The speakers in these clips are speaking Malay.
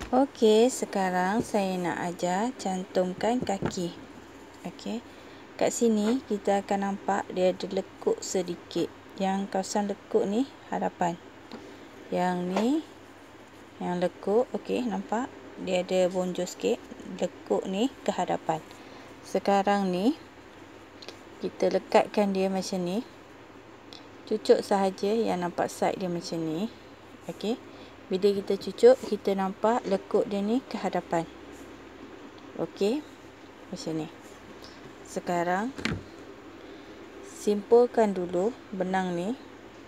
Okey, sekarang saya nak ajar cantumkan kaki. Okey. Kat sini kita akan nampak dia ada lekuk sedikit. Yang kawasan lekuk ni hadapan. Yang ni yang lekuk, okey, nampak? Dia ada bonjol sikit. Lekuk ni ke hadapan. Sekarang ni kita lekatkan dia macam ni. Cucuk sahaja yang nampak side dia macam ni. Okey. Bila kita cucuk, kita nampak lekuk dia ni ke hadapan. Okey. Macam ni. Sekarang simpulkan dulu benang ni.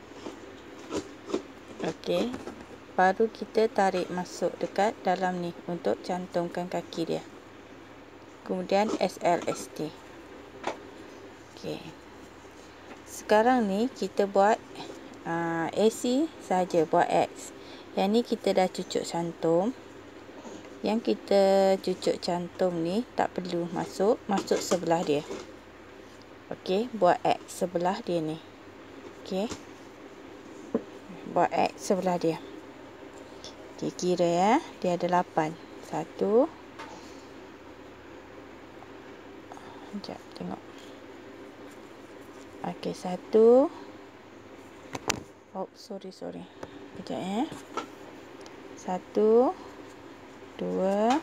Okey. Baru kita tarik masuk dekat dalam ni untuk cantumkan kaki dia. Kemudian SLST. Okey. Sekarang ni kita buat AC saja, buat X. Yang ni kita dah cucuk cantum. Yang kita cucuk cantum ni tak perlu masuk sebelah dia. Okey, buat X sebelah dia ni. Okey. Buat X sebelah dia. Okey, kira ya, dia ada 8. 1. Sekejap, tengok. Okey, 1. Oh, sorry. Sekejap ya. 1, 2,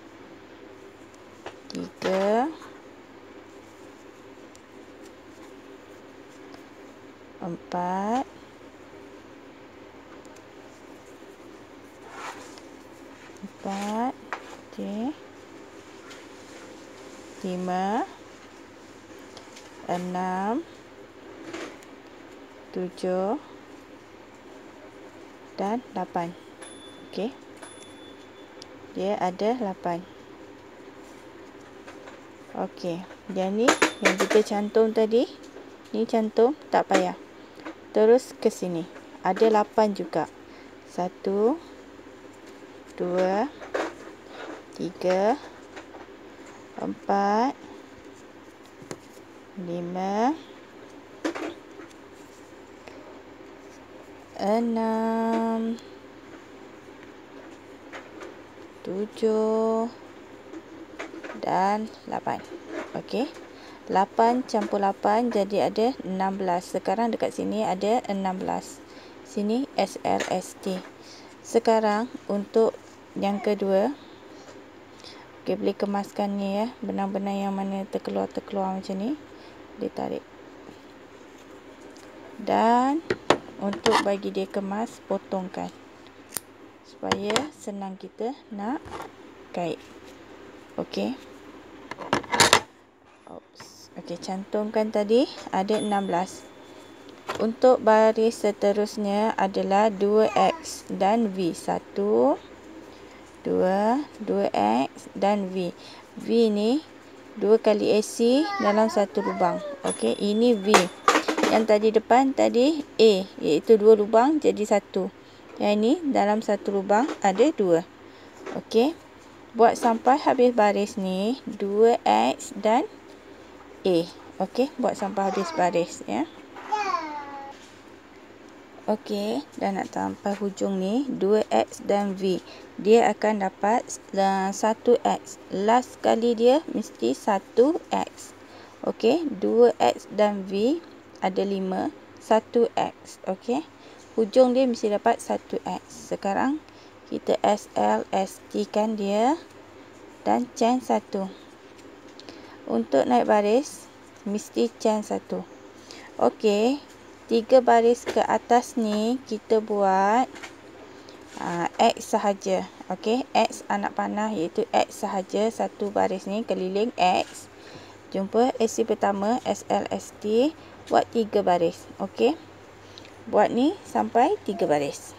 3, 4, 4, okey, 5, 6, 7 dan 8. Okey. Dia ada 8. Okey. Yang ni yang kita cantum tadi, ni cantum tak payah. Terus ke sini. Ada 8 juga. 1, 2, 3, 4, 5, 6, 7 dan 8. Okey. 8 campur 8 jadi ada 16. Sekarang dekat sini ada 16. Sini SLST. Sekarang untuk yang kedua, okey, boleh kemaskan ni ya. Benang-benang yang mana terkeluar macam ni, dia tarik. Dan untuk bagi dia kemas, potongkan. Supaya senang kita nak kait. Okey. Okey, cantumkan tadi ada 16. Untuk baris seterusnya adalah 2X dan V. 1, 2, 2X dan V. V ni 2 kali AC dalam satu lubang. Okey, ini V. Yang tadi depan tadi A, iaitu 2 lubang jadi 1. Yang ini dalam satu lubang ada 2. Okey. Buat sampai habis baris ni 2X dan A. Okey, buat sampai habis baris ya. Okey, dah nak sampai hujung ni 2X dan V. Dia akan dapat 1X. Last kali dia mesti 1X. Okey, 2X dan V ada 5, 1X. Okey. Hujung dia mesti dapat 1X. Sekarang kita SLST kan dia dan chain 1. Untuk naik baris mesti chain 1. Okey, 3 baris ke atas ni kita buat X sahaja. Okey, X anak panah iaitu X sahaja. Satu baris ni keliling X. Jumpa AC pertama SLST, buat 3 baris. Okey. Buat ni sampai 3 baris.